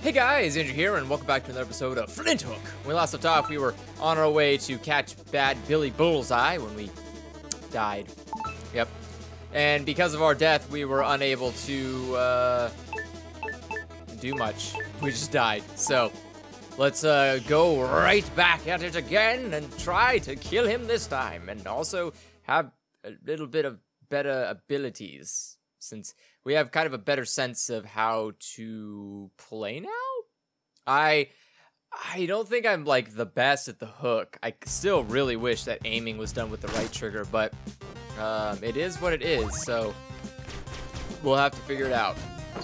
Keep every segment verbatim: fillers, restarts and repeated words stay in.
Hey guys, Andrew here, and welcome back to another episode of Flinthook. When we last left off, we were on our way to catch bad Billy Bullseye when we died. Yep. And because of our death, we were unable to uh, do much. We just died. So let's uh, go right back at it again and try to kill him this time, and also have a little bit of better abilities, since we have kind of a better sense of how to play now. I I don't think I'm like the best at the hook. I still really wish that aiming was done with the right trigger, but um, it is what it is, so we'll have to figure it out.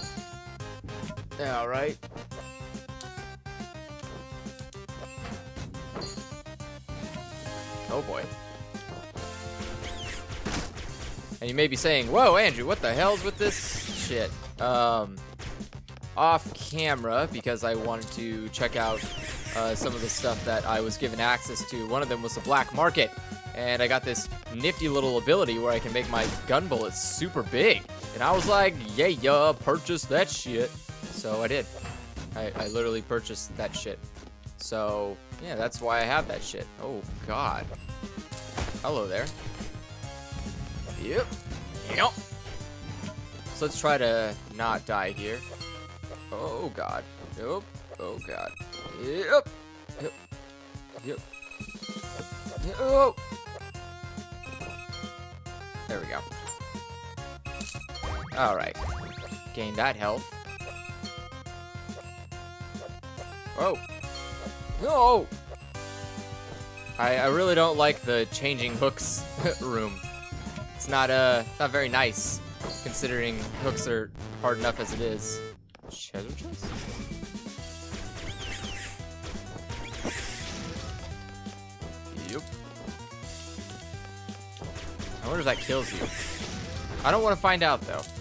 All right. Oh boy. And you may be saying, whoa, Andrew, what the hell's with this shit? Um, off camera, because I wanted to check out uh, some of the stuff that I was given access to. One of them was the black market, and I got this nifty little ability where I can make my gun bullets super big. And I was like, yeah, yeah, purchase that shit. So I did. I, I literally purchased that shit. So, yeah, that's why I have that shit. Oh, God. Hello there. Yep. Yep. So let's try to not die here. Oh god. Yep. Oh god. Yep. Yep. Yep. Yep. There we go. Alright. Gain that health. Oh. No! I, I really don't like the changing hooks room. It's not uh not very nice, considering hooks are hard enough as it is. Shadow chest? Yep. I wonder if that kills you. I don't want to find out though.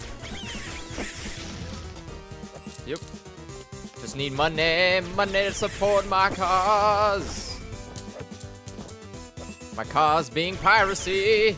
Yep. Just need money, money to support my cause. My cause being piracy.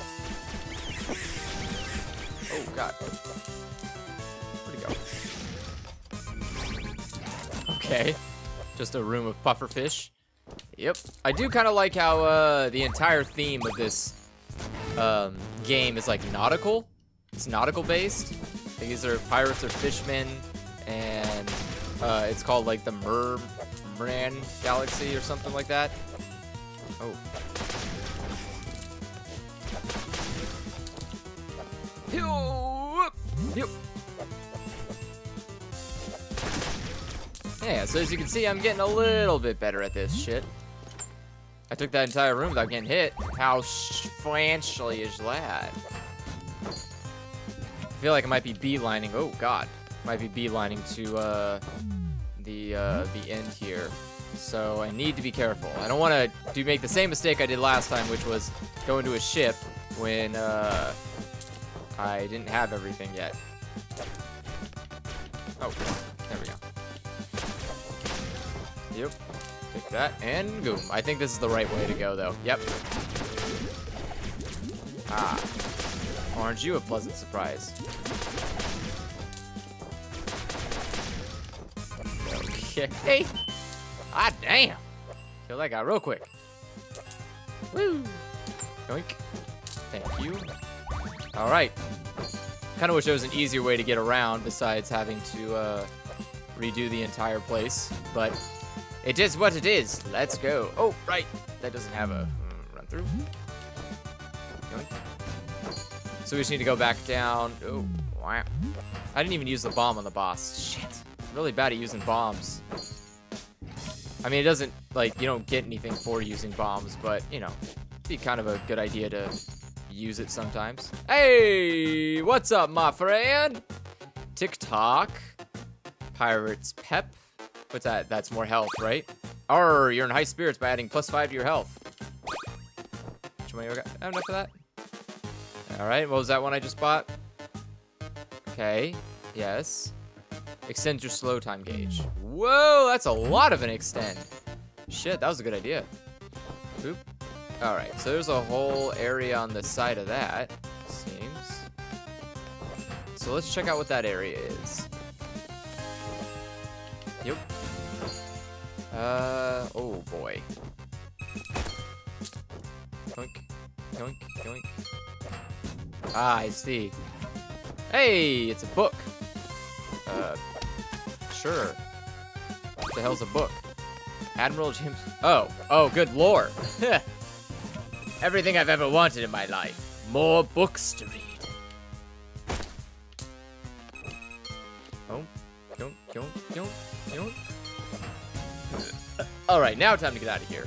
Oh, God. Where'd he go? Okay. Just a room of pufferfish. Yep. I do kind of like how uh, the entire theme of this um, game is like nautical. It's nautical based. These are pirates or fishmen, and uh, it's called like the Merman Galaxy or something like that. Oh. Yep. Yeah, so as you can see, I'm getting a little bit better at this shit. I took that entire room without getting hit. How financially is that? I feel like I might be beelining. Oh god, might be beelining to uh, the uh, the end here. So I need to be careful. I don't want to do make the same mistake I did last time, which was go into a ship when uh, I didn't have everything yet. Oh, there we go. Yep. Take that and boom. I think this is the right way to go, though. Yep. Ah. Aren't you a pleasant surprise? Okay. Ah, damn. Kill that guy real quick. Woo. Yoink. Thank you. All right. Kind of wish there was an easier way to get around besides having to uh, redo the entire place, but it is what it is. Let's go. Oh, right. That doesn't have a mm, run through. So we just need to go back down. Oh, wow. I didn't even use the bomb on the boss. Shit. I'm really bad at using bombs. I mean, it doesn't, like, you don't get anything for using bombs, but, you know, it'd be kind of a good idea to use it sometimes. Hey, what's up, my friend? TikTok. Pirate's Pep. What's that? That's more health, right? Arr, you're in high spirits by adding plus five to your health. Which one you got? I have enough of that. All right, what was that one I just bought? Okay, yes. Extend your slow time gauge. Whoa, that's a lot of an extend. Shit, that was a good idea. Boop. All right, so there's a whole area on the side of that, seems. So let's check out what that area is. Yep. Uh, oh boy. Yoink, yoink, yoink. Ah, I see. Hey, it's a book. Uh, sure. What the hell's a book? Admiral James. Oh, oh, good lore. Everything I've ever wanted in my life. More books to read. Oh, don't, don't, don't, don't. All right, now time to get out of here.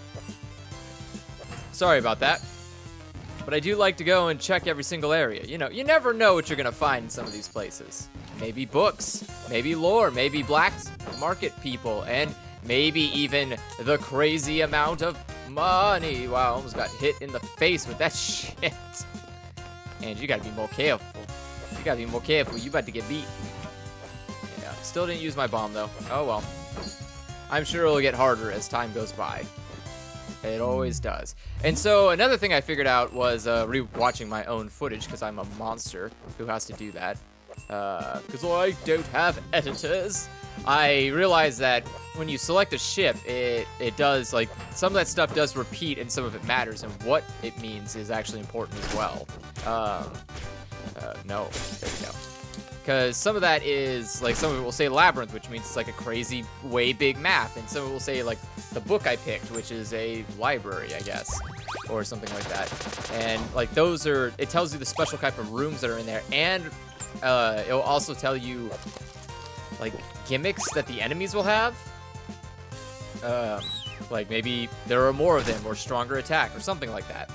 Sorry about that. But I do like to go and check every single area. You know, you never know what you're gonna find in some of these places. Maybe books, maybe lore, maybe black market people, and maybe even the crazy amount of money. Wow, I almost got hit in the face with that shit. And you gotta be more careful. You gotta be more careful. You about to get beat. Yeah, still didn't use my bomb though. Oh well. I'm sure it'll get harder as time goes by. It always does. And so another thing I figured out was uh, re-watching my own footage, because I'm a monster who has to do that. Because uh, I don't have editors. I realized that when you select a ship, it, it does, like, some of that stuff does repeat and some of it matters, and what it means is actually important as well. Um, uh, no, there you go. Because some of that is, like, some of it will say labyrinth, which means it's like a crazy, way big map. And some of it will say, like, the book I picked, which is a library, I guess. Or something like that. And, like, those are, it tells you the special type of rooms that are in there. And uh, it'll also tell you, like, gimmicks that the enemies will have. Um, like, maybe there are more of them, or stronger attack, or something like that.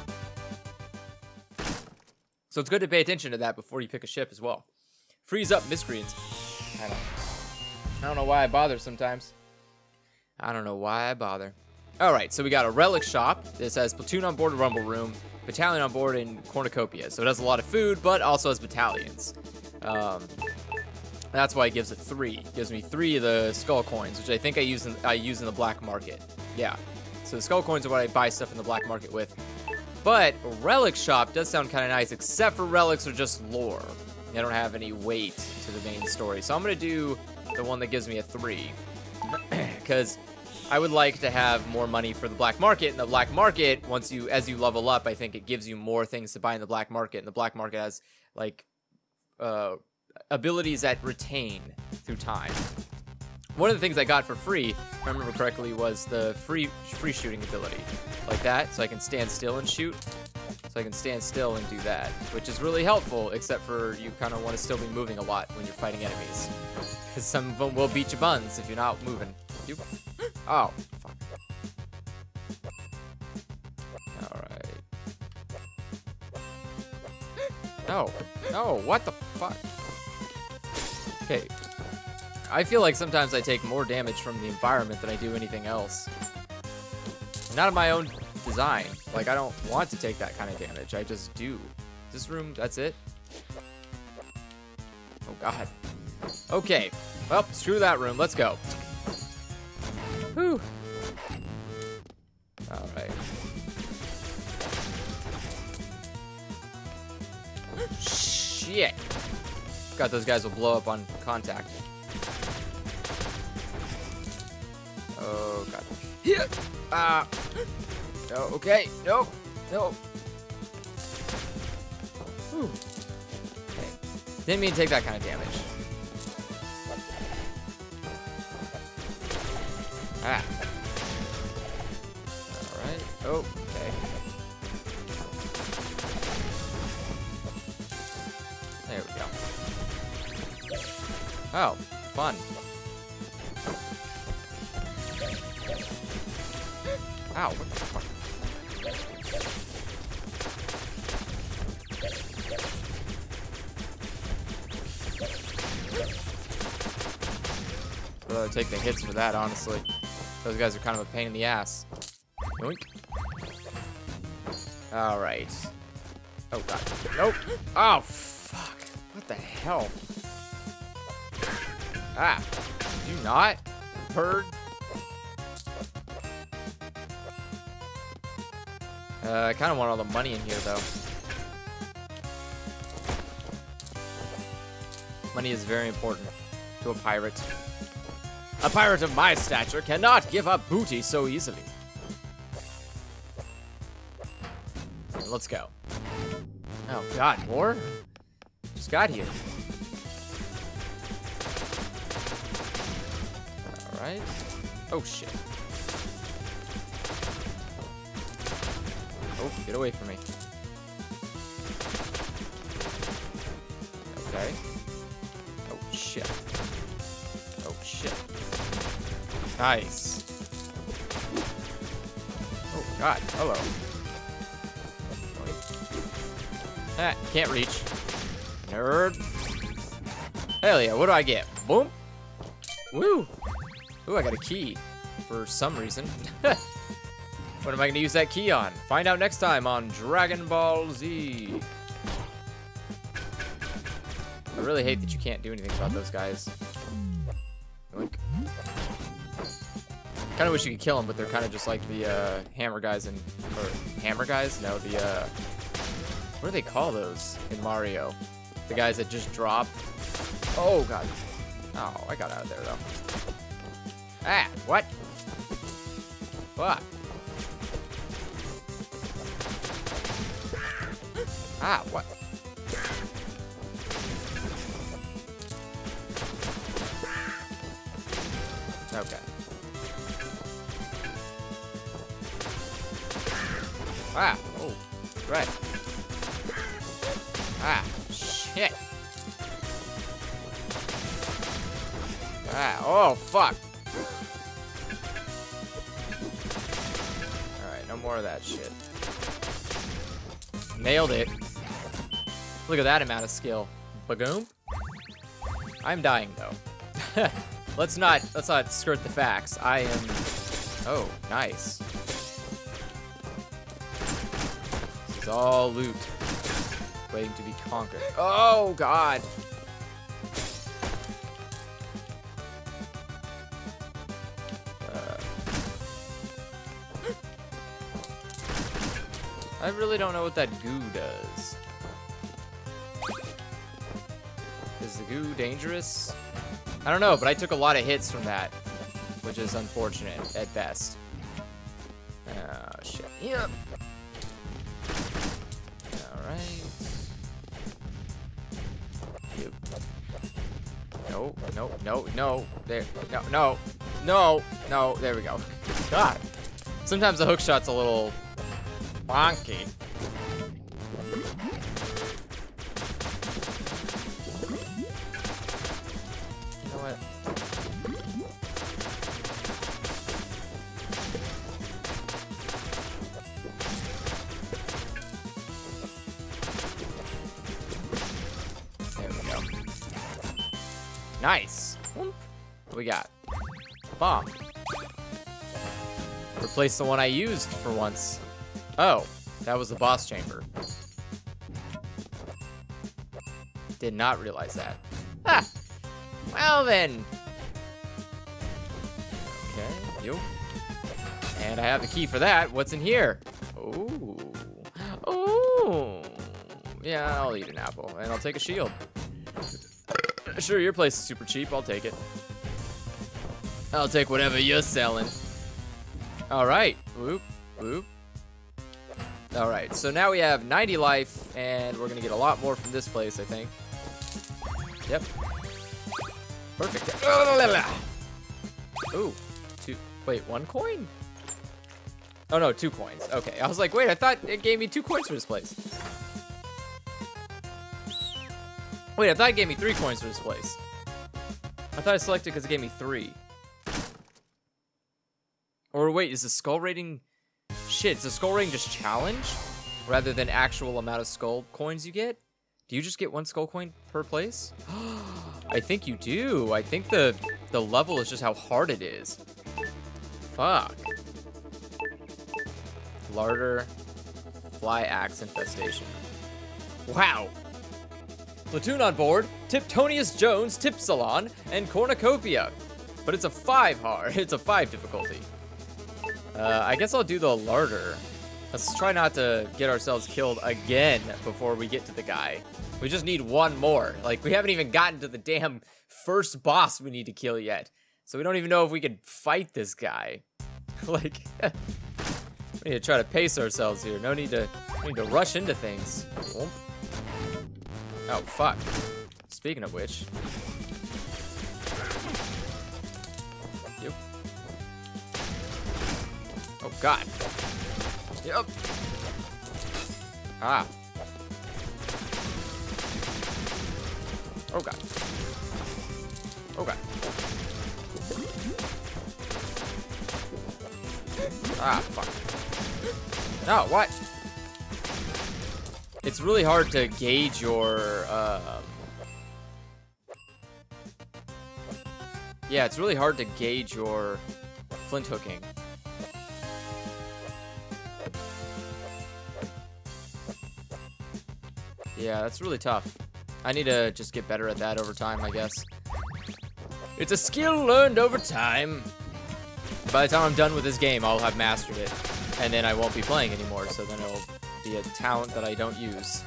So it's good to pay attention to that before you pick a ship as well. Freeze up miscreants. I don't, I don't know why I bother sometimes. I don't know why I bother. Alright, so we got a relic shop. This has platoon on board a rumble room, battalion on board in cornucopia. So it has a lot of food, but also has battalions. Um, that's why it gives it three. It gives me three of the skull coins, which I think I use in, I use in the black market. Yeah. So the skull coins are what I buy stuff in the black market with. But a relic shop does sound kind of nice, except for relics are just lore. They don't have any weight to the main story. So I'm going to do the one that gives me a three. Because I would like to have more money for the black market. And the black market, once you, as you level up, I think it gives you more things to buy in the black market. And the black market has, like, uh, abilities that retain through time. One of the things I got for free, if I remember correctly, was the free free shooting ability. Like that, so I can stand still and shoot. So I can stand still and do that, which is really helpful, except for you kind of want to still be moving a lot when you're fighting enemies. Because some of them will beat your buns if you're not moving. You... Oh, fuck. Alright. No. No, what the fuck? Okay. I feel like sometimes I take more damage from the environment than I do anything else. Not of my own design. Like, I don't want to take that kind of damage. I just do. This room, that's it? Oh, God. Okay. Well, screw that room. Let's go. Whew. Alright. Shit. God, those guys will blow up on contact. Oh, God. Here. Ah. No, okay. No. No. Whew. Okay. Didn't mean to take that kind of damage. Ah. Alright. Oh, okay. There we go. Oh, fun. Ow, what the fuck? I'd rather take the hits for that, honestly. Those guys are kind of a pain in the ass. Yoink. Alright. Oh, God. Nope. Oh, fuck. What the hell? Ah. Did you not? Bird? Uh, I kind of want all the money in here, though. Money is very important to a pirate. A pirate of my stature cannot give up booty so easily. Let's go. Oh god, more? Just got here. Alright. Oh shit. Oh, get away from me. Okay. Oh shit. Oh shit. Nice. Oh god, hello. Ah, can't reach. Nerd. Hell yeah, what do I get? Boom. Woo. Ooh, I got a key for some reason. What am I gonna use that key on? Find out next time on Dragon Ball Z. I really hate that you can't do anything about those guys. Kind of wish you could kill them, but they're kind of just like the uh, hammer guys and or hammer guys? No, the uh, what do they call those in Mario? The guys that just drop. Oh god. Oh, I got out of there though. Ah, what? Fuck. Ah, what? Okay. Ah, oh, right. Ah, shit. Ah, oh, fuck. Alright, no more of that shit. Nailed it. Look at that amount of skill. Bagoom. I'm dying though. let's not let's not skirt the facts. I am. Oh, nice. This is all loot, waiting to be conquered. Oh god. Uh, I really don't know what that goo does. Is the goo dangerous? I don't know, but I took a lot of hits from that, which is unfortunate at best. Oh, shit. Yep. Alright. Yep. No, no, no, no. There. No, no. No, no. There we go. God. Sometimes the hook shot's a little bonky. Nice. What do we got? A bomb. Replace the one I used for once. Oh, that was the boss chamber. Did not realize that. Ah. Well then. Okay, you. And I have the key for that. What's in here? Ooh. Ooh. Yeah, I'll eat an apple and I'll take a shield. Sure, your place is super cheap. I'll take it. I'll take whatever you're selling. All right. Whoop, whoop. All right. So now we have ninety life, and we're gonna get a lot more from this place, I think. Yep. Perfect. Ooh. Two. Wait, one coin? Oh no, two coins. Okay. I was like, wait. I thought it gave me two coins for this place. Wait, I thought it gave me three coins for this place. I thought I selected because it gave me three. Or wait, is the skull rating... Shit, is the skull rating just challenge? Rather than actual amount of skull coins you get? Do you just get one skull coin per place? I think you do. I think the, the level is just how hard it is. Fuck. Larder. Fly axe infestation. Wow. Platoon on board, Tiptonius Jones, Tip Salon, and Cornucopia. But it's a five hard, it's a five difficulty. Uh, I guess I'll do the larder. Let's try not to get ourselves killed again before we get to the guy. We just need one more. Like, we haven't even gotten to the damn first boss we need to kill yet. So we don't even know if we can fight this guy. Like, we need to try to pace ourselves here. No need to, no need to rush into things. Oh, fuck. Speaking of which. Yep. Oh, God. Yep. Ah. Oh, God. Oh, God. Ah, fuck. No, what? It's really hard to gauge your, um... yeah, it's really hard to gauge your flint hooking. Yeah, that's really tough. I need to just get better at that over time, I guess. It's a skill learned over time. By the time I'm done with this game, I'll have mastered it. And then I won't be playing anymore, so then it'll be a talent that I don't use.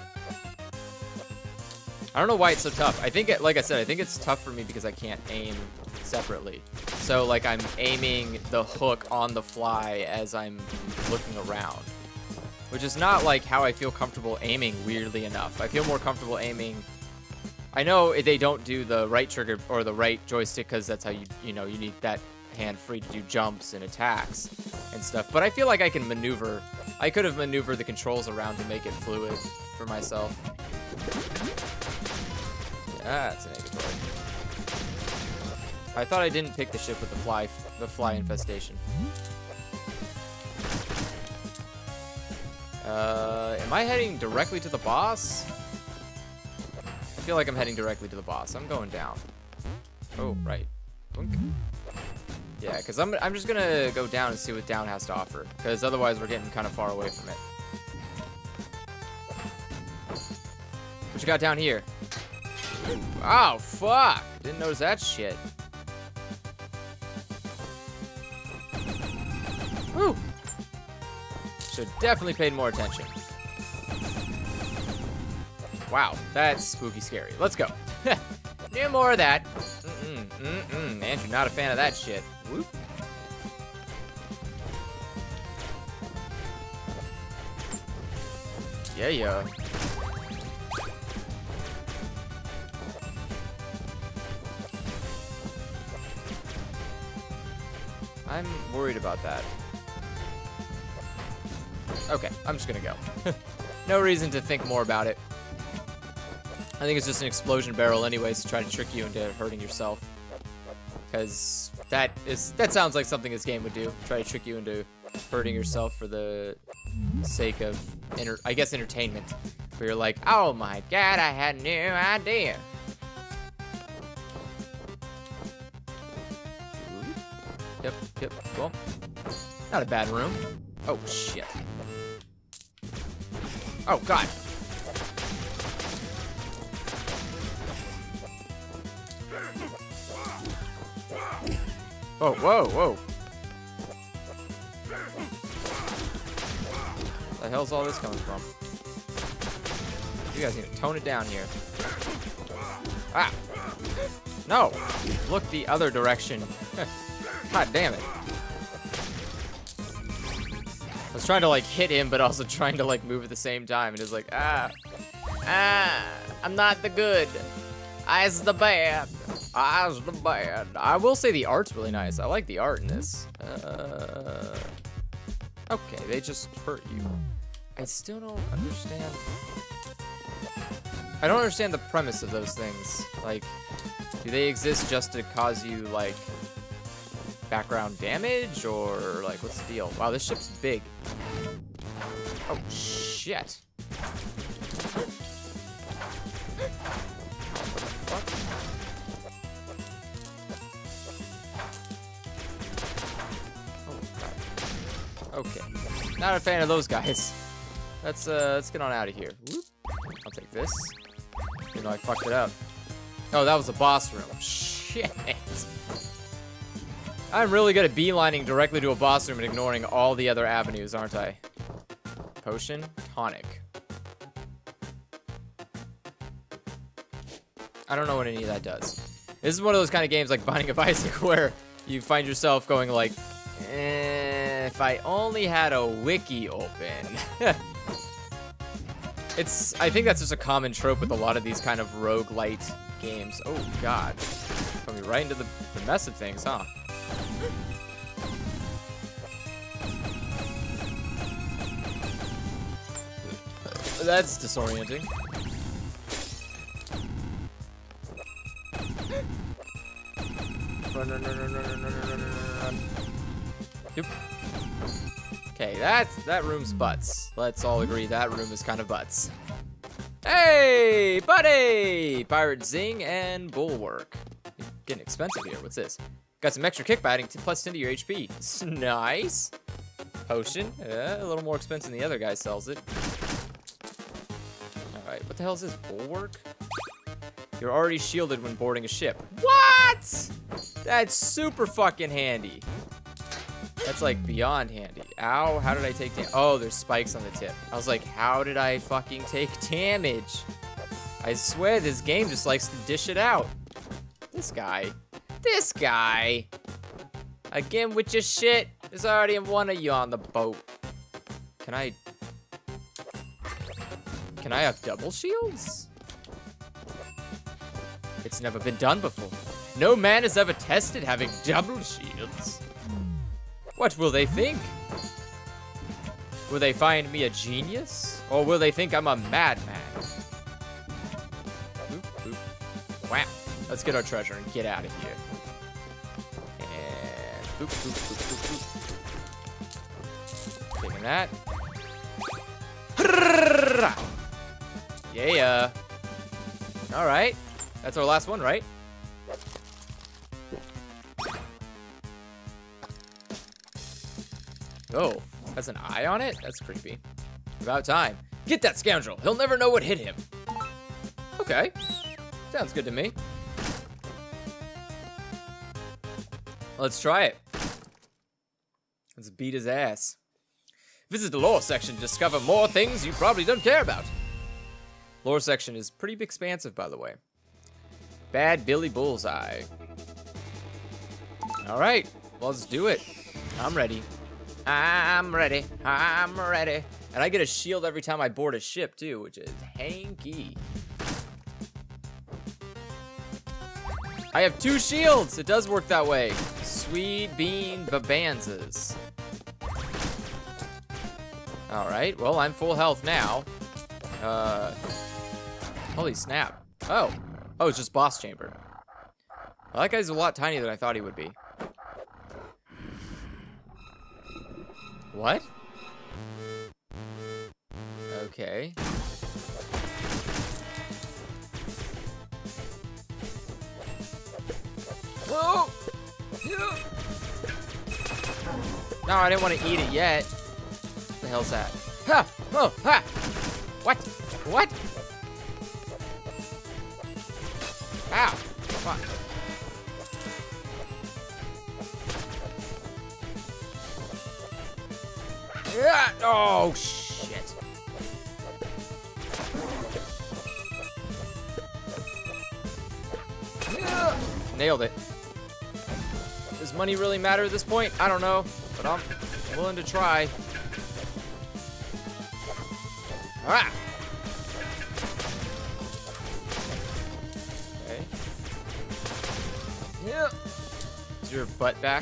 I don't know why it's so tough. I think, it, like I said, I think it's tough for me because I can't aim separately. So, like, I'm aiming the hook on the fly as I'm looking around. Which is not, like, how I feel comfortable aiming, weirdly enough. I feel more comfortable aiming... I know they don't do the right trigger or the right joystick because that's how you, you know, you need that hand free to do jumps and attacks and stuff. But I feel like I can maneuver. I could have maneuvered the controls around to make it fluid for myself. Yeah, that's an negatory. I thought I didn't pick the ship with the fly, the fly infestation. Uh, am I heading directly to the boss? I feel like I'm heading directly to the boss. I'm going down. Oh, right. Yeah, because I'm, I'm just going to go down and see what down has to offer. Because otherwise we're getting kind of far away from it. What you got down here? Oh, fuck. Didn't notice that shit. Whew. Should definitely paid more attention. Wow, that's spooky scary. Let's go. No more of that. Mm-mm, mm-mm. Andrew, not a fan of that shit. Whoop. Yeah, yeah. I'm worried about that. Okay, I'm just gonna go. No reason to think more about it. I think it's just an explosion barrel anyways to try to trick you into hurting yourself. Because that is that sounds like something this game would do. Try to trick you into hurting yourself for the sake of, enter I guess, entertainment. Where you're like, oh my god, I had no idea. Yep, yep, well, not a bad room. Oh, shit. Oh, God. Oh, whoa, whoa. The hell's all this coming from? You guys need to tone it down here. Ah! No! Look the other direction. God damn it. I was trying to, like, hit him, but also trying to, like, move at the same time. And it's like, ah. Ah. I'm not the good. I's the bad. I's the bad. I will say the art's really nice. I like the art in this. Uh, okay, they just hurt you. I still don't understand. I don't understand the premise of those things. Like, do they exist just to cause you, like, background damage, or like, what's the deal? Wow, this ship's big. Oh shit. Oh, okay, not a fan of those guys. Let's uh let's get on out of here. Whoop. I'll take this, even though I fucked it up. Oh, that was the boss room. Shit. I'm really good at beelining directly to a boss room and ignoring all the other avenues, aren't I? Potion, tonic. I don't know what any of that does. This is one of those kind of games like Binding of Isaac where you find yourself going like, eh, if I only had a wiki open. It's, I think that's just a common trope with a lot of these kind of roguelite games. Oh, God. Put me right into the, the mess of things, huh? That's disorienting. Run, run, run, run, run, run, run, run, run. Yep. Okay, that's, that room's butts. Let's all agree that room is kind of butts. Hey, buddy! Pirate Zing and Bulwark. Getting expensive here. What's this? Got some extra kickbatting, plus ten to your H P. Nice. Potion. Uh, a little more expensive than the other guy sells it. Alright, what the hell is this? Bulwark? You're already shielded when boarding a ship. What? That's super fucking handy. That's like beyond handy. Ow, how did I take damage? Oh, there's spikes on the tip. I was like, how did I fucking take damage? I swear this game just likes to dish it out. This guy. This guy. Again with your shit. There's already one of you on the boat. Can I... Can I have double shields? It's never been done before. No man has ever tested having double shields. What will they think? Will they find me a genius? Or will they think I'm a madman? Oop, oop. Wow. Let's get our treasure and get out of here. And boop, boop, boop, boop, boop. Taking that. Yeah. All right. That's our last one, right? Oh, has an eye on it? That's creepy. About time. Get that scoundrel. He'll never know what hit him. Okay. Sounds good to me. Let's try it. Let's beat his ass. Visit the lore section to discover more things you probably don't care about. Lore section is pretty expansive, by the way. Bad Billy Bullseye. All right, well, let's do it. I'm ready. I'm ready. I'm ready. And I get a shield every time I board a ship, too, which is hanky. I have two shields. It does work that way. Sweet bean babanzas. All right. Well, I'm full health now. Uh, holy snap. Oh. Oh, it's just boss chamber. Well, that guy's a lot tinier than I thought he would be. What? Okay. Whoa! No, I didn't want to eat it yet. What the hell's that? Ha! Oh! Ha! What? What? Ow! Come on. Yeah! Oh, shit. Yeah. Nailed it. Does money really matter at this point? I don't know, but I'm willing to try. Ah! Okay. Yeah. Is your butt back?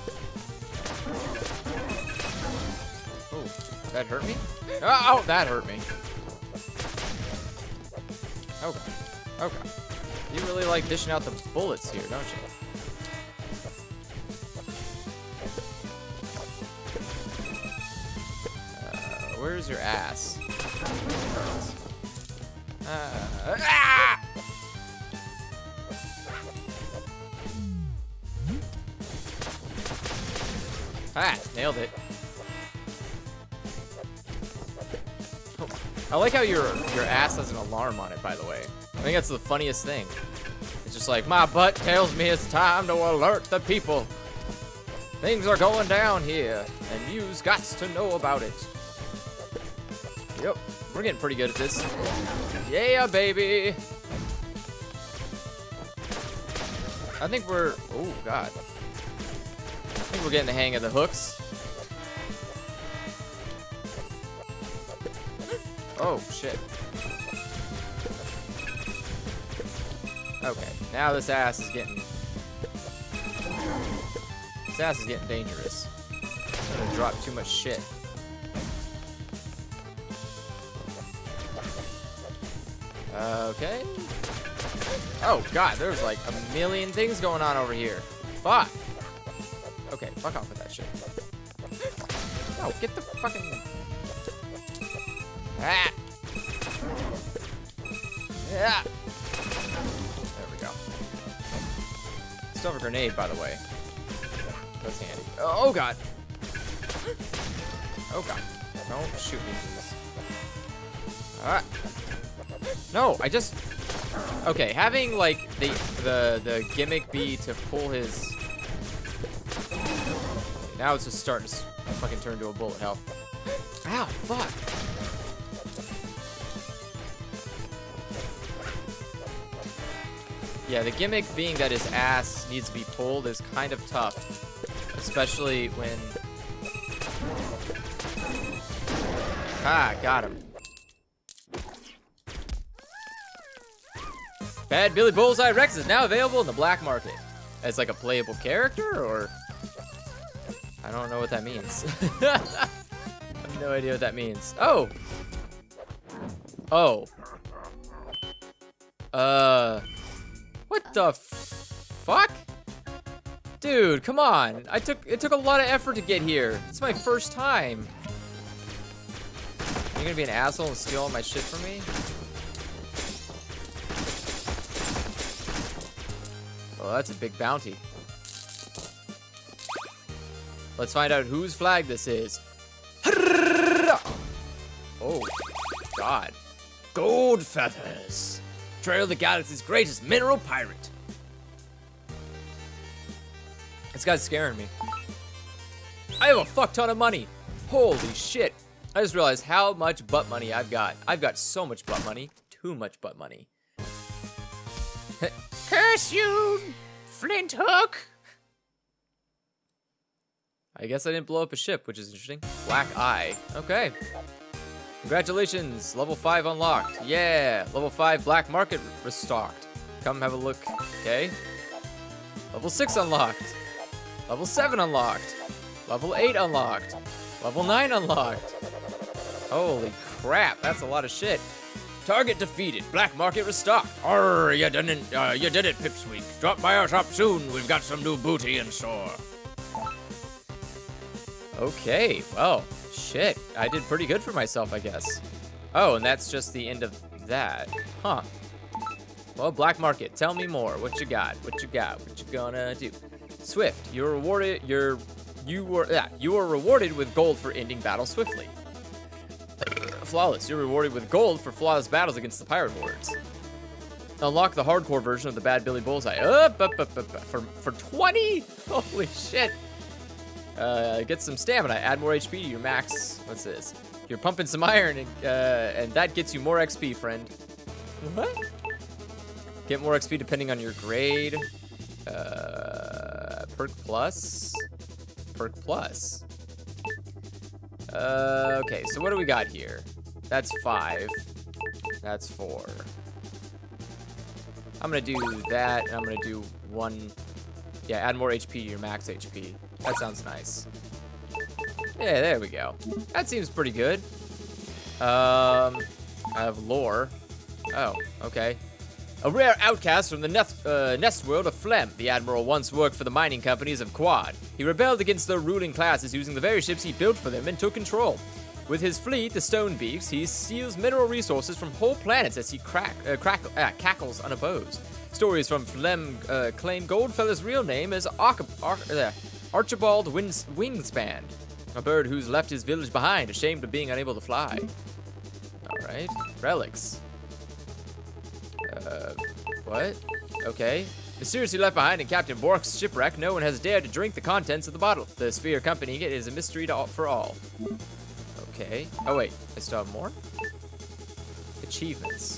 Oh, that hurt me? Oh, oh, that hurt me. Okay. Okay. You really like dishing out the bullets here, don't you? Uh, where's your ass? Uh, ah! Ah, nailed it. Oh, I like how your your ass has an alarm on it, by the way. I think that's the funniest thing. It's just like, my butt tells me it's time to alert the people. Things are going down here, and you's got to know about it. Yep, we're getting pretty good at this. Yeah, baby. I think we're, oh, God. We're getting the hang of the hooks. Oh, shit. Okay, now this ass is getting... This ass is getting dangerous. I'm gonna drop too much shit. Okay. Oh, God, there's like a million things going on over here. Fuck. Okay, fuck off with that shit. No, get the fucking... Ah. Yeah. There we go. Still have a grenade, by the way. That's handy. Oh, God. Oh, God. Don't shoot me, please. Alright. No, I just... Okay, having, like, the, the, the gimmick be to pull his... Now it's just starting to fucking turn to a bullet hell. Ow, fuck. Yeah, the gimmick being that his ass needs to be pulled is kind of tough. Especially when... Ah, got him. Bad Billy Bullseye Rex is now available in the black market. As like a playable character, or... I don't know what that means. I have no idea what that means. Oh! Oh. Uh... What the fuck? Dude, come on. I took, it took a lot of effort to get here. It's my first time. You're gonna be an asshole and steal all my shit from me? Oh, that's a big bounty. Let's find out whose flag this is. Oh, God. Gold feathers. Trail the galaxy's greatest mineral pirate. This guy's scaring me. I have a fuck ton of money. Holy shit. I just realized how much butt money I've got. I've got so much butt money. Too much butt money. Curse you, Flinthook. I guess I didn't blow up a ship, which is interesting. Black eye. Okay. Congratulations, level five unlocked. Yeah, level five black market restocked. Come have a look. Okay. Level six unlocked. Level seven unlocked. Level eight unlocked. Level nine unlocked. Holy crap, that's a lot of shit. Target defeated. Black market restocked. Arr, you didn't, uh, you did it, Pipsqueak. Drop by our shop soon. We've got some new booty in store. Okay, well, shit. I did pretty good for myself, I guess. Oh, and that's just the end of that. Huh. Well, black market, tell me more. What you got? What you got? What you gonna do? Swift, you're rewarded. You're, you were, yeah, you were rewarded with gold for ending battle swiftly. Flawless, you're rewarded with gold for flawless battles against the pirate hordes. Unlock the hardcore version of the Bad Billy Bullseye. Up, up, up, up, up. For for twenty? Holy shit. Uh, get some stamina. Add more H P to your max. What's this? You're pumping some iron, and, uh, and that gets you more X P, friend. What? Get more X P depending on your grade. Uh, perk plus. Perk plus. Uh, okay, so what do we got here? That's five. That's four. I'm gonna do that, and I'm gonna do one. Yeah, add more H P to your max H P. That sounds nice. Yeah, there we go. That seems pretty good. Um, I have lore. Oh, okay. A rare outcast from the nest, uh, nest world of Flem, the Admiral once worked for the mining companies of Quad. He rebelled against their ruling classes using the very ships he built for them and took control. With his fleet, the Stonebeaks, he steals mineral resources from whole planets as he crack, uh, crack, uh, cackles unopposed. Stories from Flem uh, claim Goldfeller's real name is Arch Arch uh, Archibald Wings Wingspan, a bird who's left his village behind, ashamed of being unable to fly. All right, relics. Uh, what? Okay. Mysteriously left behind in Captain Bork's shipwreck, no one has dared to drink the contents of the bottle. The sphere accompanying it is a mystery to all, for all. Okay. Oh, wait. I still have more? Achievements.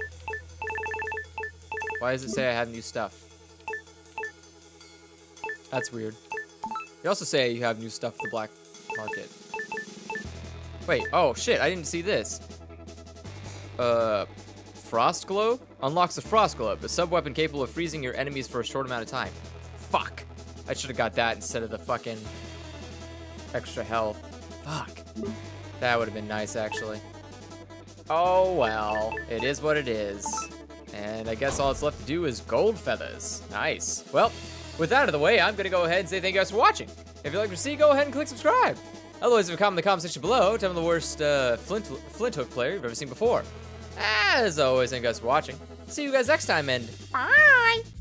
Why does it say I have new stuff? That's weird. You also say you have new stuff at the black market. Wait, oh shit, I didn't see this. Uh, Frost Globe? Unlocks the Frost Globe, a sub-weapon capable of freezing your enemies for a short amount of time. Fuck. I should have got that instead of the fucking extra health. Fuck. That would have been nice, actually. Oh, well. It is what it is. And I guess all it's left to do is gold feathers. Nice. Well, with that out of the way, I'm going to go ahead and say thank you guys for watching. If you'd like to see, go ahead and click subscribe. Otherwise, leave a comment in the comment section below. Tell me the worst uh, Flint Flinthook player you've ever seen before. As always, thank you guys for watching. See you guys next time, and bye!